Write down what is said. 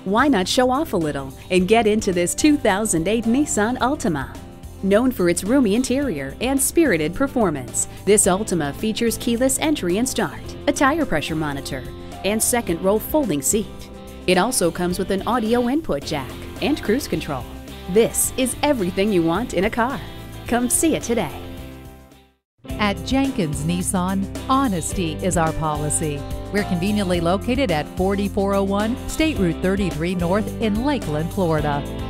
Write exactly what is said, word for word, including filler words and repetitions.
Why not show off a little and get into this two thousand eight Nissan Altima? Known for its roomy interior and spirited performance, this Altima features keyless entry and start, a tire pressure monitor, and second row folding seat. It also comes with an audio input jack and cruise control. This is everything you want in a car. Come see it today. At Jenkins Nissan, honesty is our policy. We're conveniently located at forty-four oh one State Route thirty-three North in Lakeland, Florida.